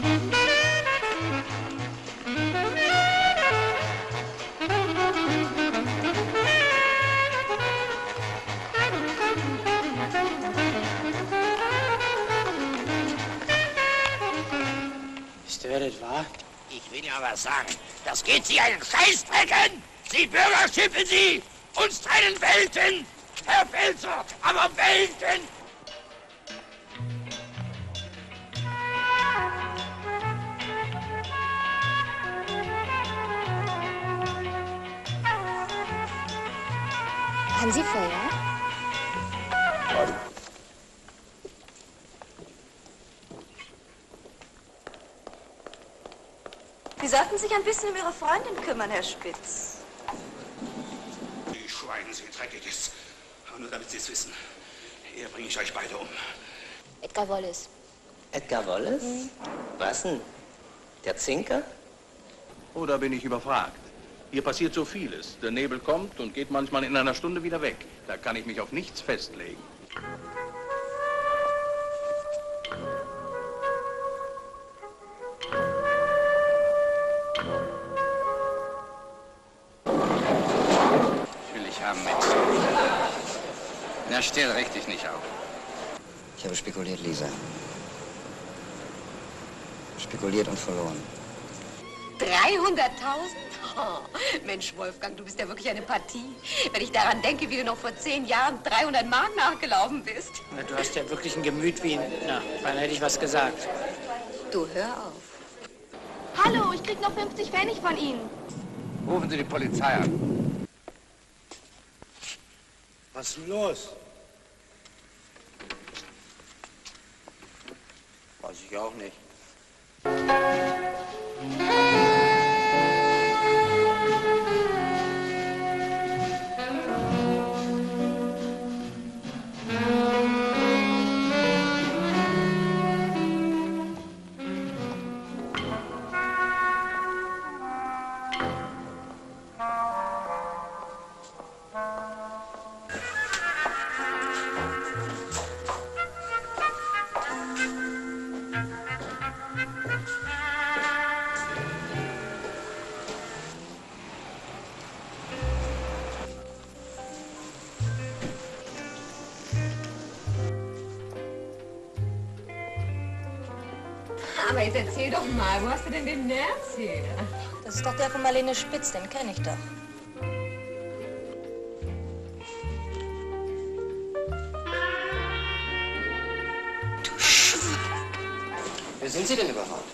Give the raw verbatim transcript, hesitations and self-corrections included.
Wisst ihr, wer das war? Ich will ja was sagen. Das geht Sie einen Scheißdreck an! Sie Bürger schimpfen Sie! Uns trennen Welten! Herr Pelzer, aber Welten! Haben Sie Feuer? Sie sollten sich ein bisschen um Ihre Freundin kümmern, Herr Spitz. Die Schweine, Sie Dreckiges. Aber nur damit Sie es wissen. Hier bringe ich euch beide um. Edgar Wallace. Edgar Wallace? Mhm. Was denn? Der Zinker? Oh, da bin ich überfragt. Hier passiert so vieles. Der Nebel kommt und geht manchmal in einer Stunde wieder weg. Da kann ich mich auf nichts festlegen. Ich will dich haben, Mensch. Na, stell richtig nicht auf. Ich habe spekuliert, Lisa. Spekuliert und verloren. dreihunderttausend? Oh, Mensch, Wolfgang, du bist ja wirklich eine Partie. Wenn ich daran denke, wie du noch vor zehn Jahren dreihundert Mark nachgelaufen bist. Na, du hast ja wirklich ein Gemüt wie ein... Na, wann hätte ich was gesagt? Du, hör auf. Hallo, ich krieg noch fünfzig Pfennig von Ihnen. Rufen Sie die Polizei an. Was ist denn los? Weiß ich auch nicht. Aber jetzt erzähl doch mal, wo hast du denn den Nerz her? Das ist doch der von Marlene Spitz, den kenne ich doch. Wer sind Sie denn überhaupt?